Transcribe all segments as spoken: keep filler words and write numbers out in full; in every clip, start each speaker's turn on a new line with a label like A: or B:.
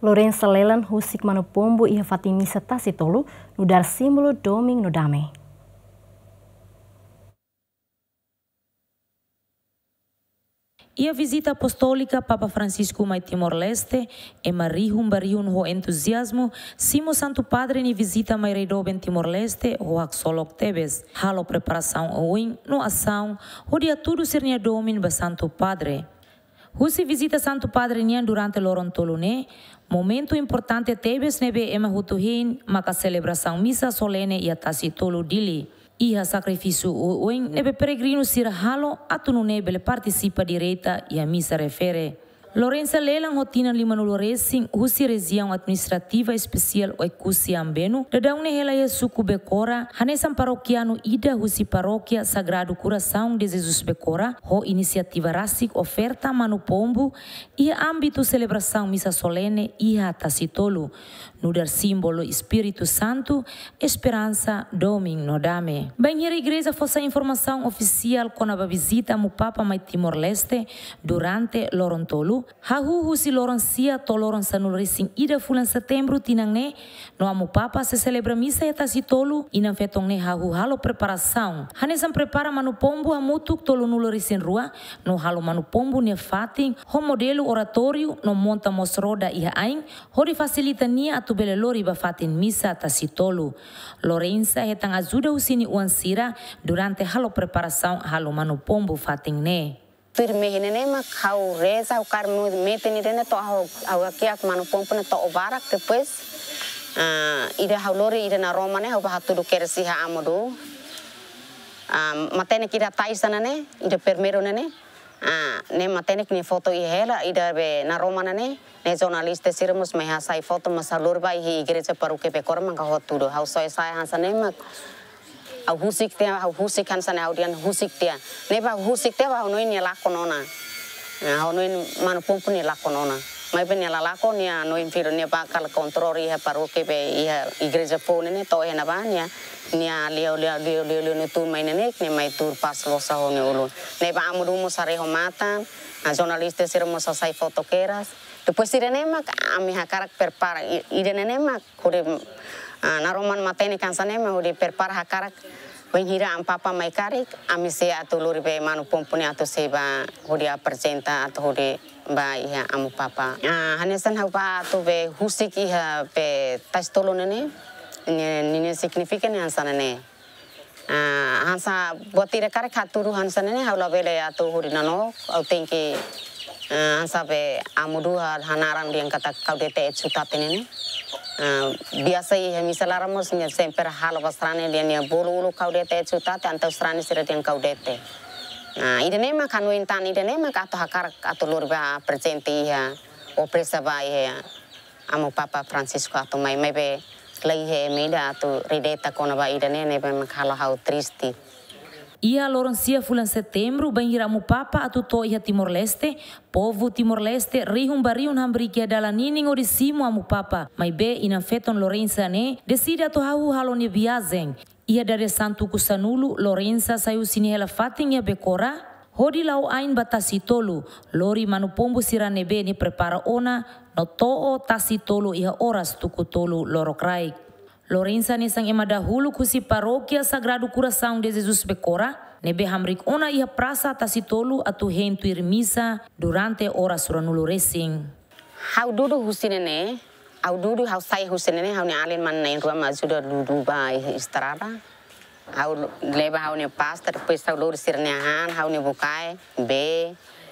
A: Lourença Lelan husik manu pombu e fatin misa Tasi-Tolu no dar símbolo domin no domin.
B: E a visita apostólica Papa Francisco mai Timor-Leste e marihum barihun ho entusiasmo simo Santo Padre ni visita mai redoben Timor-Leste ho hak solok tebes halo preparação oin no ação ho dia tudo sernia domin ba Santo Padre. Husi visita Santo Padre nian durante loron tolune, momento importante tebes nebe ema hutuhin maka celebração misa solene e a Tasi-Tolu dili. Iha sacrifício oin nebe peregrino sira halo atunu nebele participa direita e a misa refere. Lourença Lelan rotina lima no Lourenço, husi região administrativa especial o kusi ambenu, dadang ne hela ya suku Bekora, hanesan paroquiano ida husi paróquia Sagrado Coração de Jesus Bekora, ho iniciativa rasik oferta manu pombu, e âmbito celebração misa solene iha Tasi-Tolu, no dar símbolo Espírito Santo, esperança, domin no dame. Bem, a igreja fosse a informação oficial com a visita mu Papa mai Timor-Leste durante Lorontolu, hahu husi Lourencia to Lourença no Racing ida fulan setembro tinang ne, no amu Papa se celebra misa e Tasi-Tolu e não fetong ne hahu halo preparação. Hanesan prepara manu pombu hamutuk tolu no Lourenço rua, no halo manu pombu ne fatin, ho modelo oratório no monta mosroda iha aing, ho di facilita nia atu bele lori ba fatin misa Tasi-Tolu. Lourença hetang ajuda usini uansira durante halo preparação halo manu pombu fatin ne.
C: Firme hene mak hau reza o carmo mete ni rena to hau hau aqui ak manu pompo na to obarak depois ah ida hau lori ida na Roma ne hau ba tudo quer si ha amodo ah matene kira taisana ne ida permero ne ah ne matene ni foto i hela ida be na Roma ne ne jornalista sirmos me ha sai foto masalur ba i igreja paruke pe korma ka ho tudo hau sai sai hansane mak au husik te au husik kan sana audian husik te neba husik te au noin la konona au noin manu pompu ni la konona mai ben la la kon ya noin firo ne ba kala kontrori ha paroke be ia igreja pone ne to ena ba nia nia leo leo leo leo ne tu mai ne ne mai tur pas lo sa ho ne ulun neba amudu mo sare ho mata a jornalista sira mo sai fotoqueras depois irene mak ami ha karak prepara irene mak kore na Roman matene kansane me hodi prepara ha karak Benghira am Papa mai karik ami se atu lori be manu pompuni atu seba hodi apresenta atu hodi ba iha amu Papa ah hanesan ha ba atu be husik iha be Tasi-Tolu nene nini signifikan hansana ne ah hansa botire karik haturu hansana ne haula bele atu hodi nano au tengki hansa be amudu hanaran diang kata kaudete sutatene ne Uh, biasa i misa laramos nya sempre halo bastrane dia nia bolu ulu kaudete chutate antau strane sira diang kaudete nah ide nema kanu intan ide nema kato hakar ato lurba presente iha o presa ba iha amu Papa Francisco ato mai mebe lei he meida ato redeta kona ba ide ne nebe makhala hau tristi.
B: Ia Lourencia fulan setembro banhira mu Papa atu to iha Timor-Leste, povo Timor-Leste rihum bariun hambriki adalah nining orisimu amu Papa, mai be ina feton Lourença ne decide atu hau halo ne viagem. Ia dari Santo Kusanulu Lourença saiu sini hela fatin ia Bekora, hodi lau ain ba Tasi-Tolu, lori manu pombu sirane be ni prepara ona no to'o Tasi-Tolu iha oras tuku tolu lorokraik. Lourença nesang ema dahulu kusi paróquia Sagrado Coração de Jesus Bekora, nebe hamrik ona ia praça Tasi-Tolu atu hentuir misa durante horas suranulu racing.
C: Hau dudu husinene, hau dudu hau sai husinene hau ne alin man ne rua majuda dudu ba estrada. Hau leba hau ne pasta depois hau lori sirnehan hau ne bukai be.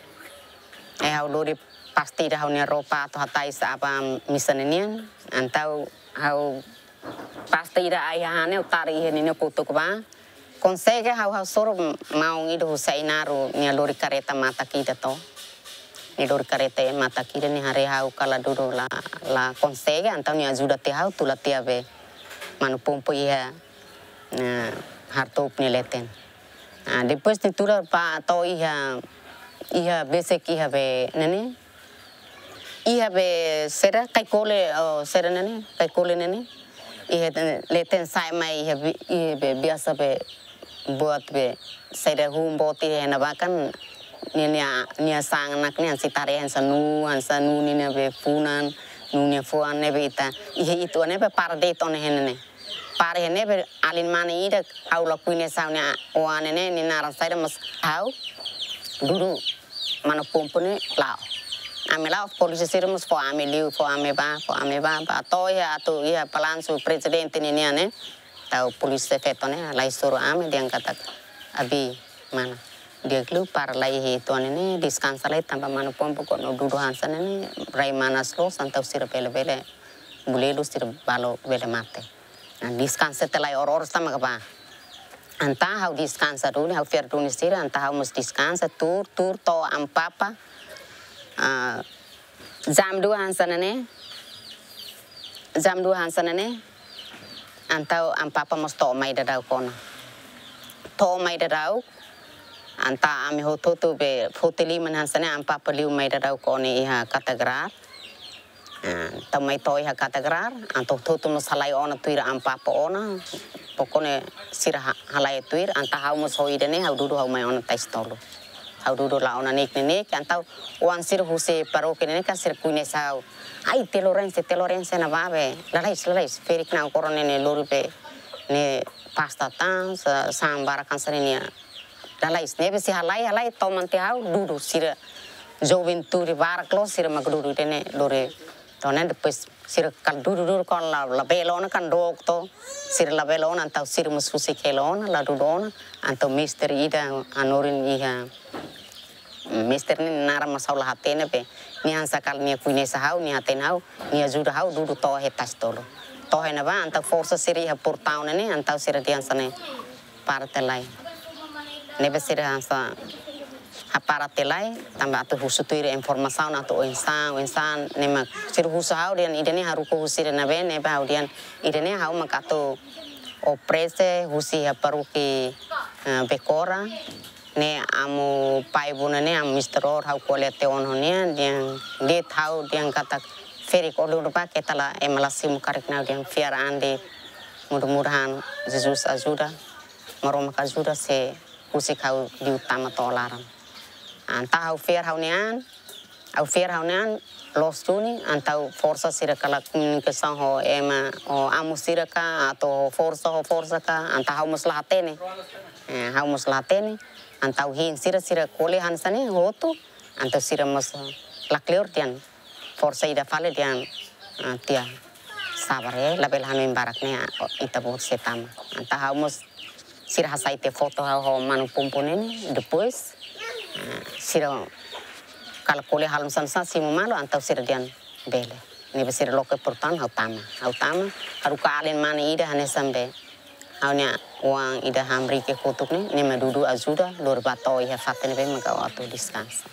C: Eh hau lori pasti hau ne ropa atau hatai sa apa misa nenian antau hau pasta ira ayahane utari he nene kutuk ba consegue hau hau soro mau ngido husainaru ni lori kareta mata kita to ni lori kareta mata kita ni hari hau kala dulu la la consegue antau ni ajuda te hau tu la tia be manu pompo ia na hartop ni leten ah depois ni tura pa to ia ia besek ia be nene ia be sera kai kole sera nene kai kole nene Ihe leten sai mai ihe be biasa be buat be sai da hum boti na bakan ni nia nia sang nak ni sitare han sanu han sanu ni be funan nunia fuan nebe ita ihe itu nebe pardet on henene pare nebe alin mani ida haula kuine saunya oane ne ni nara saida mas hau dulu manu pompu ne lao ame lao polisi sirmus fo ame liu fo ame ba fo ame ba ba to ya atu ya palansu presidente ni ne tau polisi fetone lai suru ame dia kata abi mana dia kelu par lai itu ne descansa lai tanpa manu pompu ko no dudu hansan ne rai mana slo santau sir pele pele bulelu sir balo vele mate descansa telai or or sama ka anta hau descansa dulu hau fer dulu sir anta hau mus descansa tur tur to am papa jam dua hansan ne jam dua hansan ne antau am papa mus to mai dadau kona to mai dadau anta ami hoto tu be foteli man hansan am papa liu mai dadau koni iha katagrar tamai to iha katagrar anto toto mus halai ona tuira am papa ona pokone sira halai tuir anta hau mus hoide ne hau dudu hau mai ona Tasi-Tolu hau dudu la ona nek nek antau wan sir huse paroke ne ka sir kuine sau ai te Lourença te Lourença na babe lalais lalais ferik na korone ne loripe ne pasta tan sambar kan serenia lalais ne besi halai halai to mante hau dudu sir joventuri bar klo sir magdudu ne lore tonen depois sir kal dudu dudu kon la la belona kan dok to sir la belona antau sir mususi kelona la dudona antau mister ida anorin iha mister ni nara masalah hatene pe ni hansa kal ni kuine sahau ni haten hau ni ajuda hau dudu to he Tasi-Tolu to he na ba antau força siri ha portaun ne antau sir dian sane parte lai nebe sir hansa ha parte lai tamba atu husutuire informação atu insan insan nema sir husu hau dian idene haru ko husire na be ne ba dian idene hau makato o prese husi ha paruki bekora ne amu pai buna ne am mister or hau kolete on honia diang dit hau diang kata feri ko lu pa ketala emalasim karik na diang fiara ande mudah-mudahan Jesus ajuda maroma ajuda se usik hau di utama tolaran anta hau fiar hau nian au fiar hau nian los tuni antau força sira kala comunicação ho ema o amu sira ka atau força ho força ka anta hau muslatene hau muslatene antau hin sira sira kole hansane hoto antau sira mas lakleur dian força ida fale dian tia sabar ya label hanu barak ne ita bot setam anta hau mus sira hasaite foto ho manu pomponene depois sira kala kole halum sansa simu malo antau sira dian bele ne besira loke portan hau tama hau tama haru kalen mani ida hane sambe haunya uang ida hamri ke kutuk ni ne madudu ajuda lor bato ya fatin be maka waktu descansa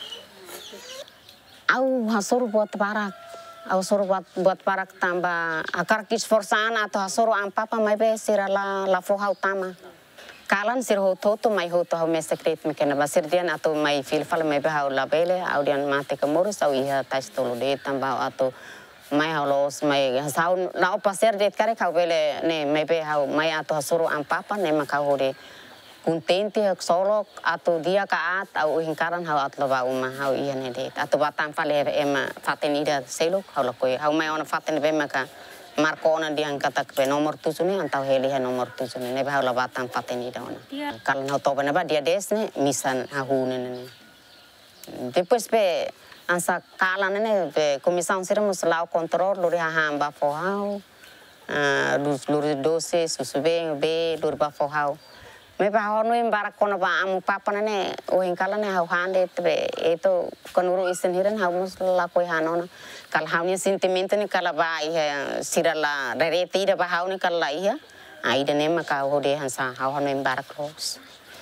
C: au hasuru buat parak au suru buat buat parak tambah akar kis forsan atau hasuru am papa mai be sira la la fo hau tama kalan sir ho toto mai ho to me secret me kena basir dian atau mai fil fal mai be hau la bele au dian mate ke morus au iha Tasi-Tolu de tambah atau mai halos mai sau na pasir det kare kau bele ne mai be hau mai atau hasuru am papa ne maka hore kuntenti hak solok atau dia ka at au hingkaran hau atlo ba uma hau iha ne det atau batam fale ema fatin ida seluk hau la koi hau mai ona fatin be maka markona dia kata ke nomor tujuh ni antau heli nomor tujuh ni ne hau la batam fatin ida ona kalau hau to ba dia des ne misan hahu ne ne depois be ansa kala ne be comissão seremos lá o controle lori hamba fo hau lus lori doce susube be lori ba fo hau me ba hau no embarak kono ba amu papa ne o hinkala ne hau hande be itu kanuru isen hiran hau mus la koi hanona kal hau ni sentimento ni kala ba iha sirala rereti da ba hau ni kala iha ai de ne maka ho de hansa hau no embarak los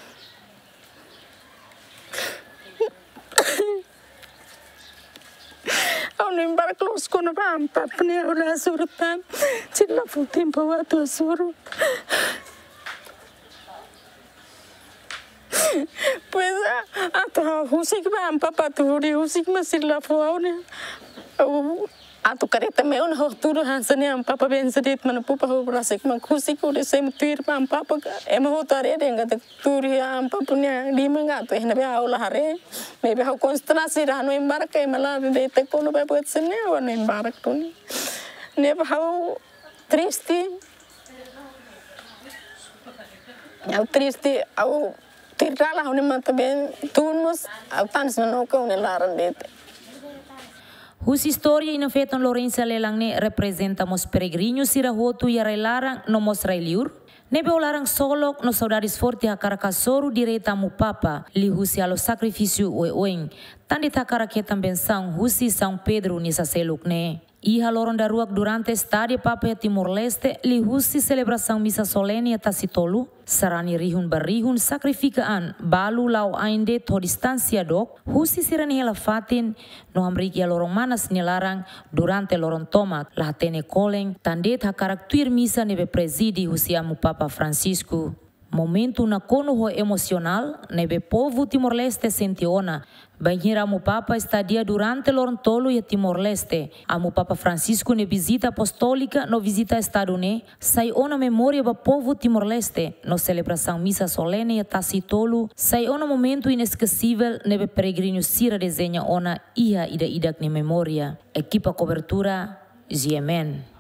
D: Au no embarak los kono ba am papa ne ora surutan cilla fu tempo wa to suru pues hasta husik ba am papa tu husik masir la fu au ne Atu careta meu na roturo hansane am papa ben sedit mana pupa ho rasik man husik udah sem tuir pam papa em ho tare denga tak turi am papa nya lima ngato eh nabe aula hare mebe ho konstelasi rano embark e mala de te kono be buat sene wan embark tuni nebe ho triste au triste au tirala ho ne mata ben tunus au tans no ko ne laran dete.
B: Hus história e na fetan Lourença Lelan ne representa mos peregrinos ira hotu e larang no mos railiur. Nebe o larang solok no saudades forte a caracasoru direita mu papa li husi alo sacrifício ue ueng. Tandi takara que também são husi São Pedro nisa seluk ne. Iha loron da ruak durante estádia papa e Timor-Leste li husi celebração misa solene e Tasi-Tolu. Sarani rihun barihun sacrificaan balu lau ainde to distancia dok. Husi sirani hela fatin no hamriki lorong manas nilarang durante loron tomak lahatene koleng tandet hakaraktuir misa nebe presidi husi amu Papa Francisco. Momento na kono ho emocional nebe povo Timor-Leste sentiona. Banhira amu Papa estadia durante loron tolo e Timor-Leste. Amu Papa Francisco ne visita apostólica no visita estado ne. Sai ona memória ba povo Timor-Leste no celebração misa solene e Tasi-Tolu. Sai ona momento inesquecível nebe peregrino sira desenha ona ia ida idak ne memória. Equipa cobertura Yemen.